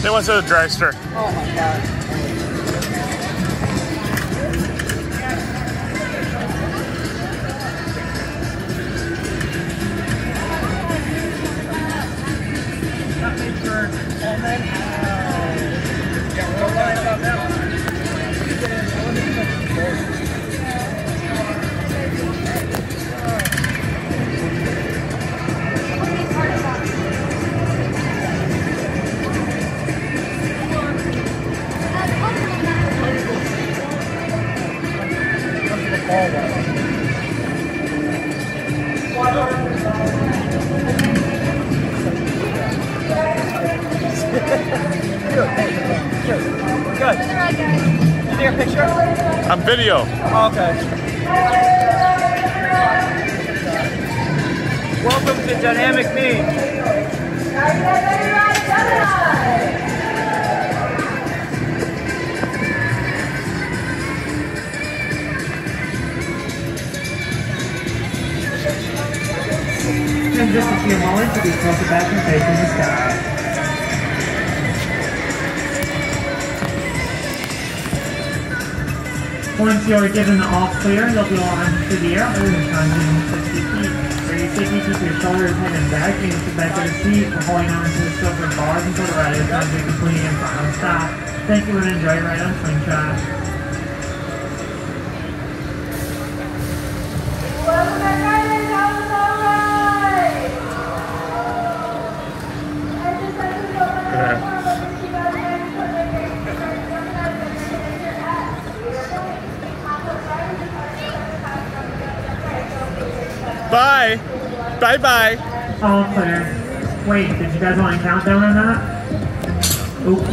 They went to the dragster. Oh my god. Good. You take a picture? I'm video. Oh, okay. Welcome to Dynamic Me. In just a few moments, we'll be closer back and facing the sky. Once you're given the all clear, you'll be launched into the air over 160 feet. Where you safely keep your shoulders, head, and back, and sit back in the seat, holding on to the silver bars until the ride is done to complete and final stop. Thank you and enjoy your ride on Slingshot. Bye. Bye-bye. All clear. Wait, did you guys want a countdown or not? Oops.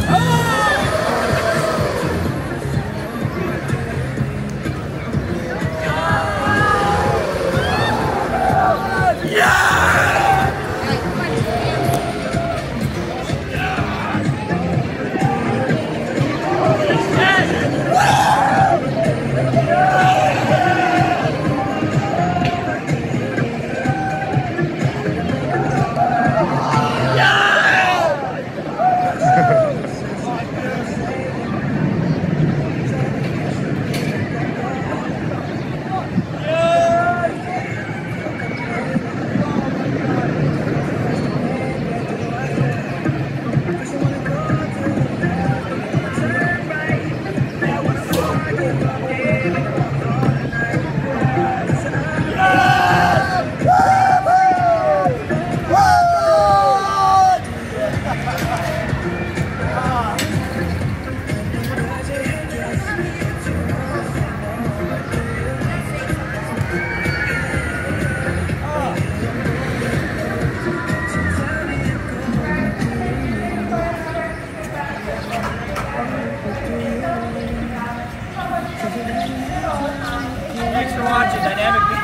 Thanks for watching Dynamic Me.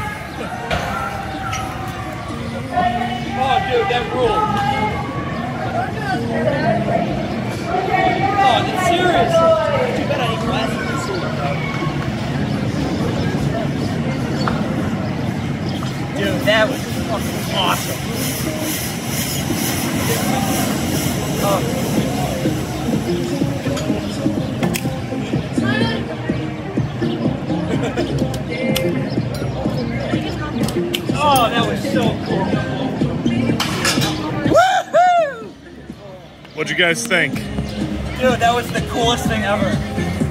Oh, dude, that ruled. Oh, that's serious. Too bad I need glasses to see it, though. Dude, that was fucking awesome. Oh. Oh, that was so cool. Woohoo! What'd you guys think? Dude, that was the coolest thing ever.